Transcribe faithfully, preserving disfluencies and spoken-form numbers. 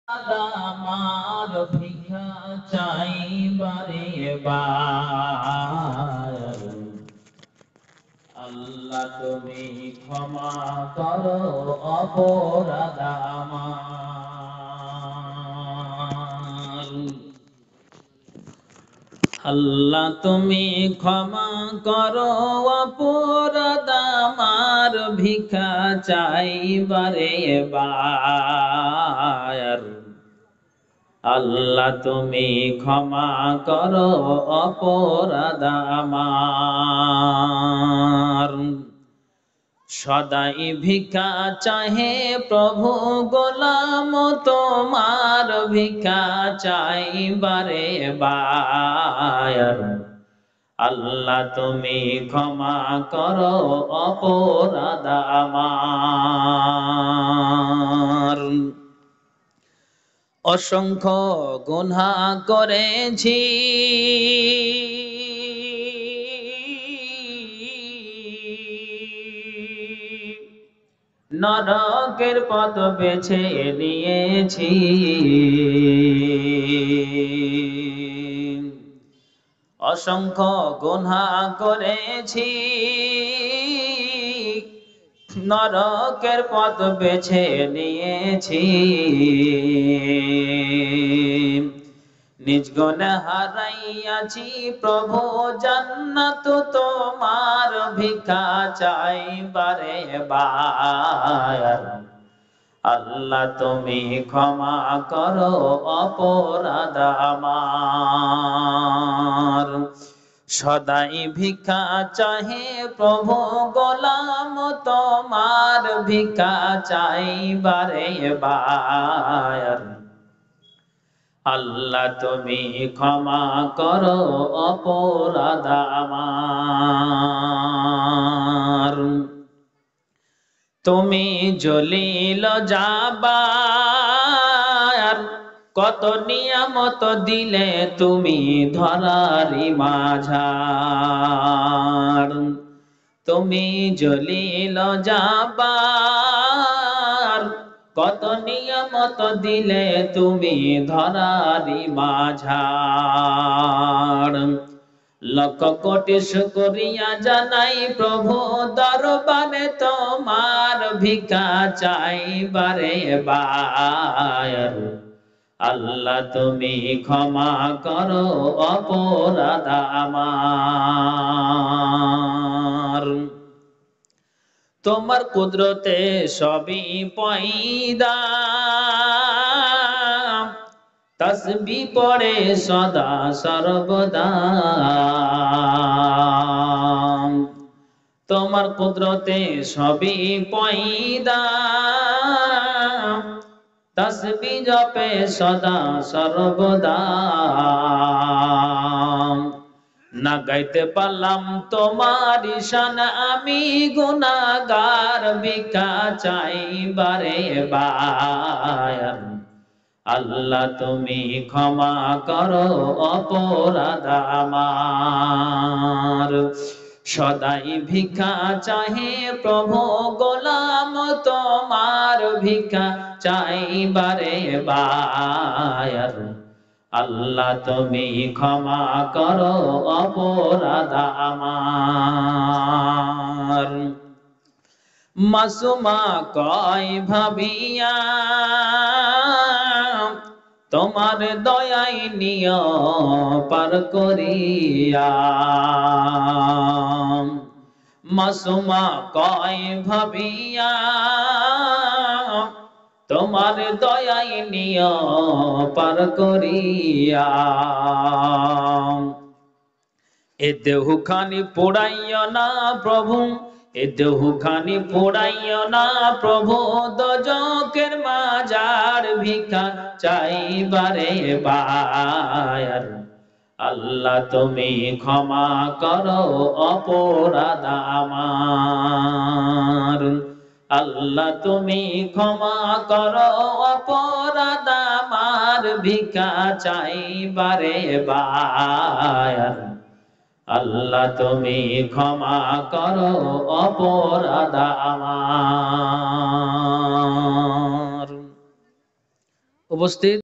আমার ভিক্ষা চাই বারে বার। আল্লাহ তুমি ক্ষমা করো অপরাধ আমার। আল্লাহ তুমি ক্ষমা করো অপরাধ আমার, ভিক্ষা চাই বারে বার। আল্লাহ তুমি ক্ষমা করো অপরাধ আমার। সদাই ভিক্ষা চাহে প্রভু, গোলাম তোমার ভিক্ষা চাই বারে বার। আল্লাহ তুমি ক্ষমা করো অপরাধ আমার। অসংখ্য গুনাহ করেছি, নরকের পথ বেছে নিয়েছি। অসংখ্য গুনাহ করেছি, নরকের পথ বেছে নিয়েছি। নিজ গুনাহ হারাইয়াছি প্রভু, জান্নাত তোমার ভিক্ষা চাই বারে বার। আল্লাহ তুমি ক্ষমা করো অপরাধ আমার। সদাই ভিক্ষা চাহে প্রভু, গোলাম তোমার ভিক্ষা চাই বারে বার। আল্লাহ তুমি ক্ষমা করো অপরাধ আমার। তুমি জলিল জাবার, কত নিয়ামত দিলে তুমি ধরারি মাঝার। তুমি জলিল জাবার, কত নিয়ামত দিলে তুমি ধরারি মাঝার। লক্ষ কোটি শুকরিয়া জানাই প্রভু, দরবারে তোমার ভিক্ষা চাই বারে বার। আল্লাহ তুমি ক্ষমা করো অপরাধ আমার। তোমার কুদরতে সবই পয়দা, তসবিহ পড়ে সদা সর্বদা। তোমার কুদরতে সবই পয়দা, তসবিহ জপে সদা সর্বদা। না গাইতে পারলাম তোমার শান, আমি গুনাহগার ভিক্ষা চাই বারে বার। আল্লাহ তুমি ক্ষমা করো অপরাধ আমার। সদাই ভিক্ষা চাহে প্রভু, গোলাম তোমার ভিক্ষা চাই বারে বার। আল্লাহ তুমি ক্ষমা করো অপরাধ আমার। মাসুমা কয় ভাবিয়া, তোমার দয়াই নিয় পার করিয়া। মাসুমা কয় ভাবিয়া, তোমার দয়াই নিয় পার করিয়া। এ দেহখানি পোড়াইও না প্রভু, এ দেহখানি পোড়াইও না প্রভু, দোজখের মাজার ভিক্ষা চাই বারে বার। আল্লাহ তুমি ক্ষমা করো অপরাধ আমার। আল্লাহ তুমি ক্ষমা করো অপরাধ আমার, ভিক্ষা চাই বারে বার। আল্লাহ তুমি ক্ষমা করো অপরাধ আমার। উপস্থিত